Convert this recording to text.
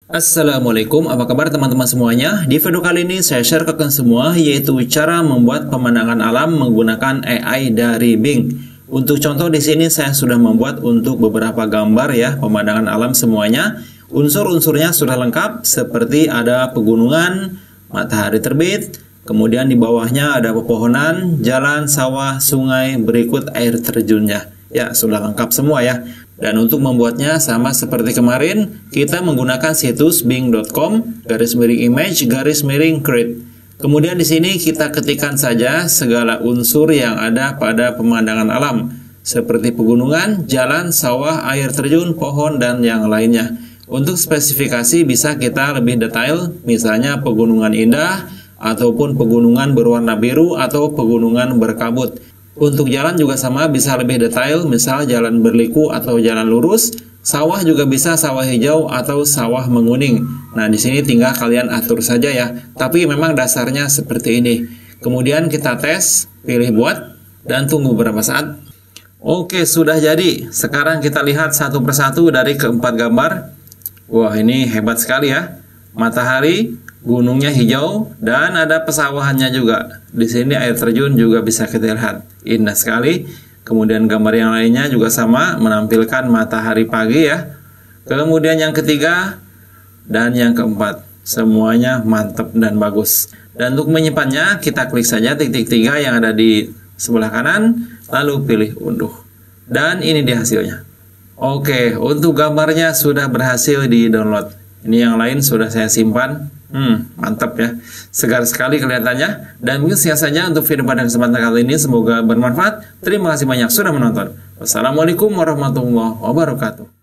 Assalamualaikum, apa kabar teman-teman semuanya? Di video kali ini saya share ke kalian semua yaitu cara membuat pemandangan alam menggunakan AI dari Bing. Untuk contoh di sini saya sudah membuat untuk beberapa gambar ya, pemandangan alam semuanya. Unsur-unsurnya sudah lengkap seperti ada pegunungan, matahari terbit, kemudian di bawahnya ada pepohonan, jalan, sawah, sungai, berikut air terjunnya. Ya, sudah lengkap semua ya. Dan untuk membuatnya sama seperti kemarin, kita menggunakan situs bing.com /image/create. Kemudian di sini kita ketikkan saja segala unsur yang ada pada pemandangan alam, seperti pegunungan, jalan, sawah, air terjun, pohon, dan yang lainnya. Untuk spesifikasi bisa kita lebih detail, misalnya pegunungan indah, ataupun pegunungan berwarna biru, atau pegunungan berkabut. Untuk jalan juga sama, bisa lebih detail, misal jalan berliku atau jalan lurus. Sawah juga bisa sawah hijau atau sawah menguning. Nah, di sini tinggal kalian atur saja ya. Tapi memang dasarnya seperti ini. Kemudian kita tes, pilih buat, dan tunggu beberapa saat. Oke, sudah jadi. Sekarang kita lihat satu persatu dari keempat gambar. Wah, ini hebat sekali ya. Matahari, gunungnya hijau, dan ada pesawahannya juga. Di sini air terjun juga bisa kita lihat. Indah sekali. Kemudian gambar yang lainnya juga sama, menampilkan matahari pagi ya. Kemudian yang ketiga dan yang keempat. Semuanya mantap dan bagus. Dan untuk menyimpannya, kita klik saja titik 3 yang ada di sebelah kanan, lalu pilih unduh. Dan ini dia hasilnya. Oke, untuk gambarnya sudah berhasil di-download. Ini yang lain sudah saya simpan. Mantap ya. Segar sekali kelihatannya. Dan mungkin sekian saja untuk video pada kesempatan kali ini. Semoga bermanfaat. Terima kasih banyak sudah menonton. Wassalamualaikum warahmatullahi wabarakatuh.